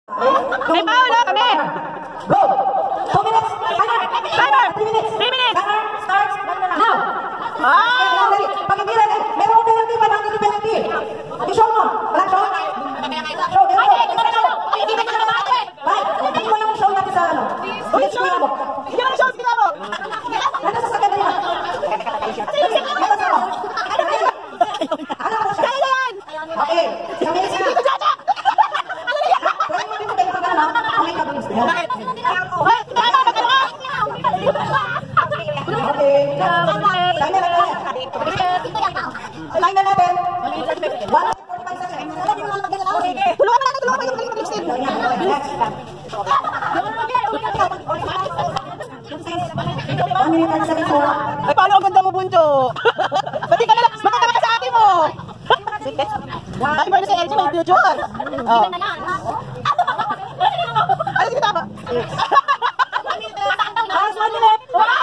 May Paolo kami! Go! 2 minutes! Timer! 3 minutes! 3 minutes! Timer starts now! Ah! Pag hindi rin, meron penalty pa lang dito penalty! I-show mo! Walang show? Show! Hindi mo yung show natin sa ano? Ulit show mo! Hindi mo show sila mo! Ano sa sakit na yan? Ano sa mo? Ano mo siya? Kaya yan! Okay! Kami na sila! Pwede mo din kayo pagkala na kami kabilis. Bakit? Okay. Line na natin. 1:45 seconds. Tulungan mo natin, tulungan mo yung magaling mag-lipstick. Ay, paano ang ganda mo, Buncho? Pati ka na lang, magkakama ka sa ate mo. Happy birthday sa LG, may future. Oh. Ano sige tama? Last 1 minute.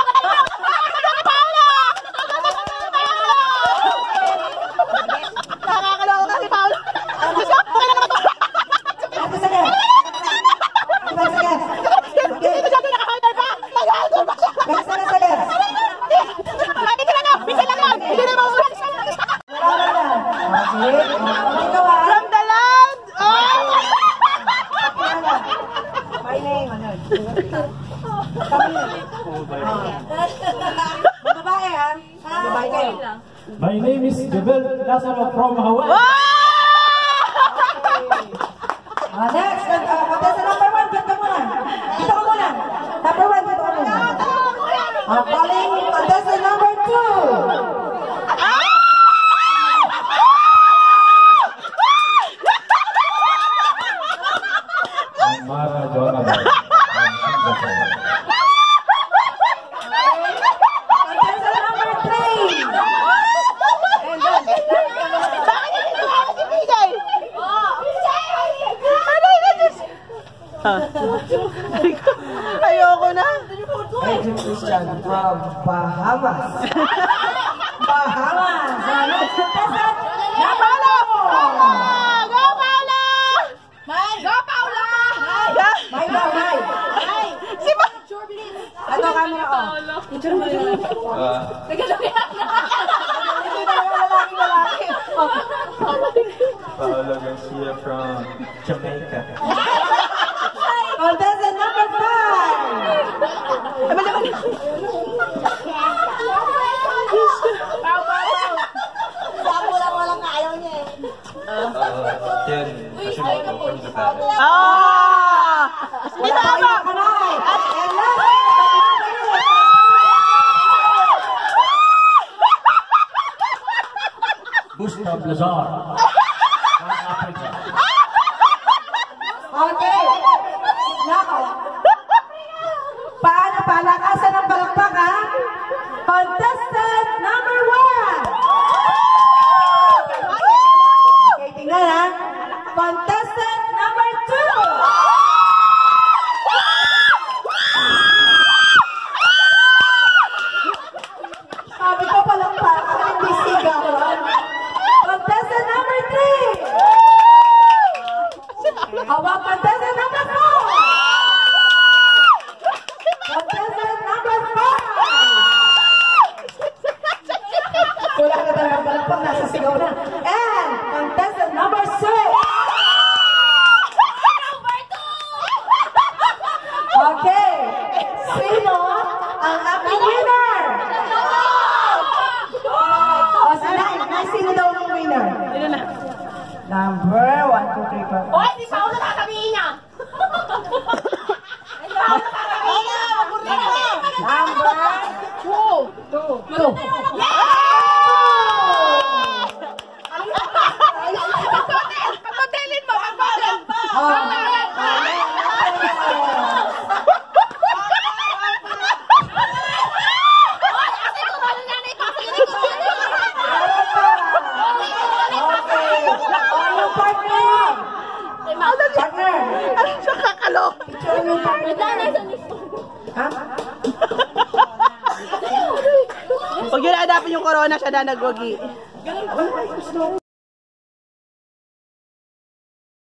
Nakakaloka ka si Paolo. Diyos ko, okay na naman ito. 30 seconds. 5 seconds. Hindi ko siya nakaka-counter pa. Nag-counter pa siya. 27 seconds. Hindi na lang. Minsan lang lang. Hindi na maulan. From the land. My name. Babae ha? Babae kayo. My name is Jebel Lazaro from Hawaii. Next, contestant number 1, ganda mo lang. Dito ka muna. Number 1, dito ka muna. Calling contestant number 2. Maradona. Contestant number 3. Ayoko na. Agent Christian from Bahamas. Bahamas. Contestant number 4. Go, Paula! Go, Paula! May ba, may? Si Ma... Ito camera ko. Paolo Garcia from Jamaica. Contestant number 5. Yan, Hashimoto from Japan. Ah! Dito ako! Gustav Lazar. From Africa. Okay. Nako. Paano palakasan ng balakpak, ha? Contestant number 1. Okay, tingnan, ha? Contestant number 2. Sabi ko palakpak, hindi sigawan. Contestant number 3. Aba, contestant number 4. Contestant number 5. Wala na talaga palakpak, nasa sigaw na. And contestant number 6. Okay. Sino ang aking winner? O, sino daw ang winner? Number 1, 2, 3, 4. Hoy, di Paolo sasabihin niya! Number 2. Pagpatelin mo! Pagpatelin mo! Partner! Siya kakalok! Ha? Huwag yun hanapin yung corona, siya na nagwagi.